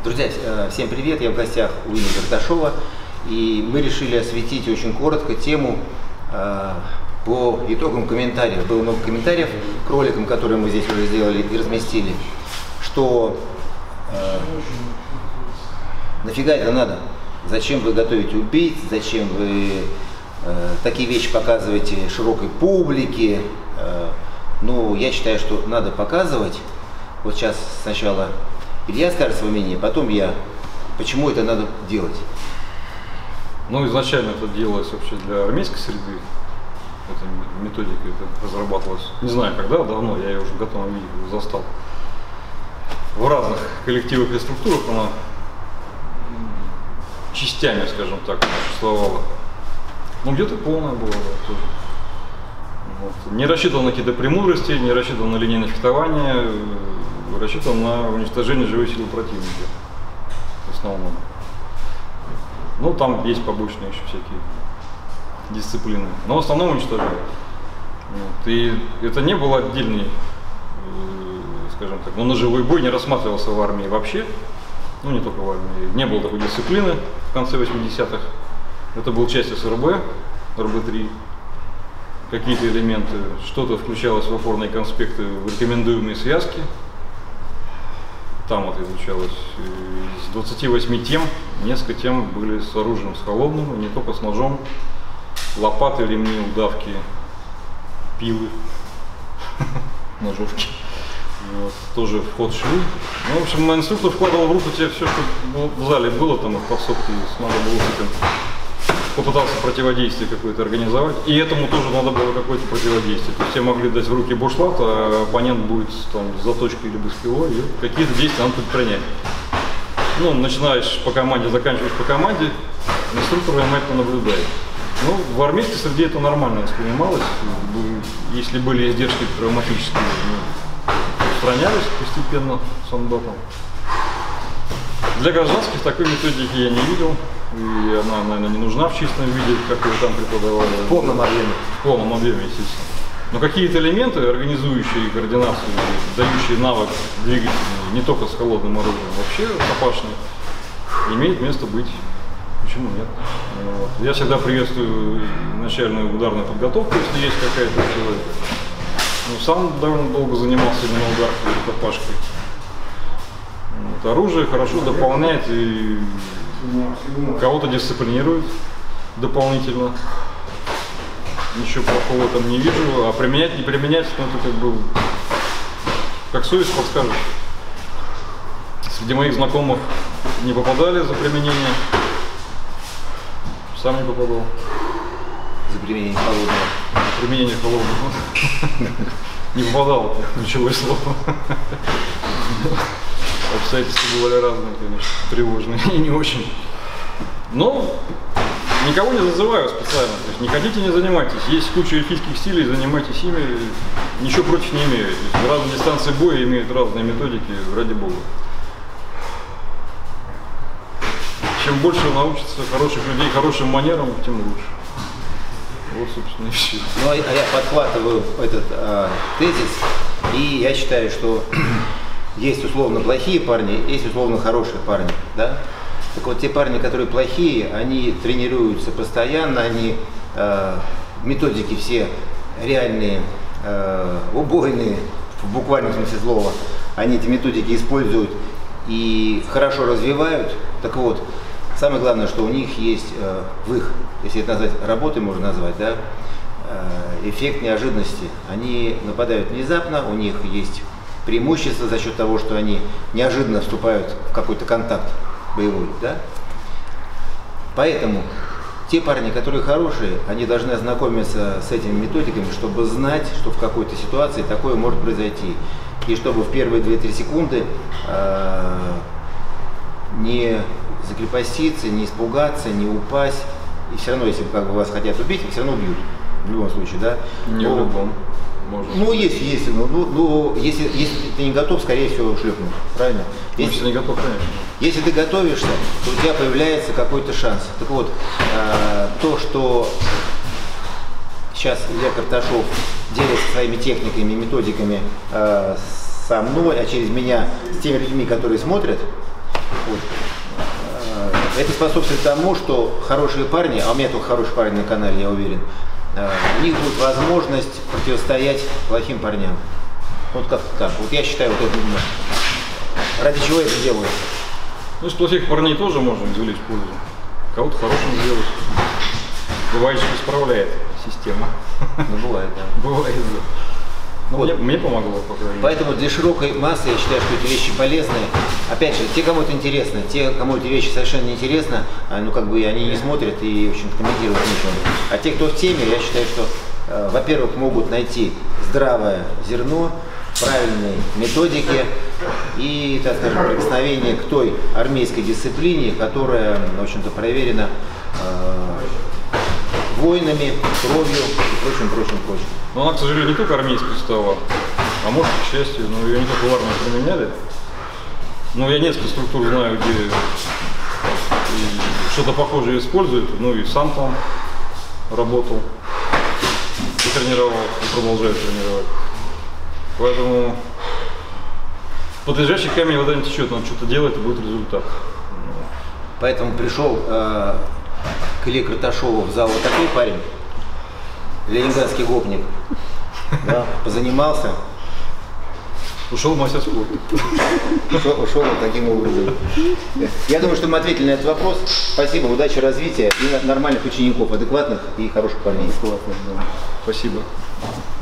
Друзья, всем привет! Я в гостях у Ильи Карташова, и мы решили осветить очень коротко тему по итогам комментариев. Было много комментариев к роликам, которые мы здесь уже сделали и разместили, что нафига это надо? Зачем вы готовите убийц? Зачем вы такие вещи показываете широкой публике? Ну, я считаю, что надо показывать. Вот сейчас сначала Илья скажет свое мнение, потом я. Почему это надо делать? Ну, изначально это делалось вообще для армейской среды. Эта методика это разрабатывалась. Не знаю, когда, давно, я ее уже в готовом виде застал. В разных коллективах и структурах она частями, скажем так, существовала. Ну, где-то полная была тоже. Вот. Не рассчитывал на какие-то премудрости, не рассчитывал на линейное фехтование, рассчитывал на уничтожение живой силы противника в основном. Ну, там есть побочные еще всякие дисциплины, но в основном уничтожали. Вот. И это не был отдельный, скажем так, ножевой бой не рассматривался в армии вообще, ну не только в армии, не было такой дисциплины в конце 80-х. Это был часть СРБ, РБ-3, какие-то элементы, что-то включалось в опорные конспекты, в рекомендуемые связки. Там это изучалось. Из 28 тем, несколько тем были с оружием, с холодным, и не только с ножом. Лопаты, ремни, удавки, пилы, ножовки. Вот, тоже в ход шли. Ну, в общем, инструктор вкладывал в руку тебе все, что в зале было, там, в подсобке, надо было с этим. Попытался противодействие какое-то организовать, и этому тоже надо было какое-то противодействие. То есть все могли дать в руки бушлат, а оппонент будет там с заточкой или без пилой, и какие-то действия надо предпринять. Ну, начинаешь по команде, заканчиваешь по команде, инструктор внимательно наблюдает. Ну, в армейской среде это нормально воспринималось, если были издержки травматические, устранялись постепенно солдатам. Для гражданских такой методики я не видел. И она, наверное, не нужна в чистом виде, как ее там преподавали. В полном объеме. В полном объеме, естественно. Но какие-то элементы, организующие координацию, дающие навык двигателей, не только с холодным оружием, вообще рукопашный, имеет место быть. Почему нет? Вот. Я всегда приветствую начальную ударную подготовку, если есть какая-то у человека. Но сам довольно долго занимался именно ударкой и рукопашкой. Вот. Оружие хорошо дополняет и кого-то дисциплинирует дополнительно. Ничего плохого там не вижу. А применять, не применять, ну это как бы как совесть подскажет. Среди моих знакомых не попадали за применение. Сам не попадал. За применение холодного. Применение холодного. Не попадал, ключевое слово. Обстоятельства бывали разные, конечно, тревожные и не очень. Но никого не зазываю специально. То есть не хотите, не занимайтесь. Есть куча эльфийских стилей, занимайтесь ими. Ничего против не имею. То есть разные дистанции боя имеют разные методики, ради бога. Чем больше научится хороших людей, хорошим манерам, тем лучше. Вот, собственно, и все. Ну, а я подхватываю этот тезис, и я считаю, что есть условно плохие парни, есть условно хорошие парни, да? Так вот, те парни, которые плохие, они тренируются постоянно, они методики все реальные, убойные, в буквальном смысле слова, они эти методики используют и хорошо развивают. Так вот, самое главное, что у них есть в их, если это назвать работой, можно назвать, да, эффект неожиданности. Они нападают внезапно, у них есть преимущество за счет того, что они неожиданно вступают в какой-то контакт боевой, да? Поэтому те парни, которые хорошие, они должны ознакомиться с этими методиками, чтобы знать, что в какой-то ситуации такое может произойти. И чтобы в первые 2-3 секунды не закрепоститься, не испугаться, не упасть. И все равно, если как бы вас хотят убить, их все равно убьют. В любом случае, да? Не в любом. Можно. Ну, если ты не готов, скорее всего, шлепнут. Правильно? Если не готов, конечно. Если ты готовишься, то у тебя появляется какой-то шанс. Так вот, то, что сейчас Илья Карташов делится своими техниками, методиками со мной, а через меня с теми людьми, которые смотрят, Вот. Это способствует тому, что хорошие парни, а у меня только хороший парень на канале, я уверен, у них будет возможность противостоять плохим парням. Вот как так. Вот я считаю, вот это ради чего я это делаю. Ну, из плохих парней тоже можно извлечь пользу. Кого-то хорошим сделать. Бывает, что исправляет система. Ну, бывает, да. Бывает, да. Ну, Вот. мне помогло, по крайней мере. Поэтому для широкой массы я считаю, что эти вещи полезные. Опять же, те, кому это интересно, те, кому эти вещи совершенно не интересно, ну как бы они не смотрят и, в общем, комментировать ничего. А те, кто в теме, я считаю, что, во-первых, могут найти здравое зерно, правильные методики и, так скажем, прикосновение к той армейской дисциплине, которая, в общем-то, проверена войнами, кровью и прочим. Но она, к сожалению, не только армейская устава, а может, к счастью, но ее не только в армии применяли. Но я несколько структур знаю, где что-то похожее используют, ну и сам там работал, и тренировал, и продолжаю тренировать. Поэтому под лежащий камень вода не течет, надо что-то делать, и будет результат. Поэтому пришел к Илье Карташову в зал вот такой парень, ленинградский гопник, да, позанимался. Ушел мастер спорта. Ушел вот таким образом. Я думаю, что мы ответили на этот вопрос. Спасибо, удачи, развития и нормальных учеников, адекватных и хороших парней. Спасибо.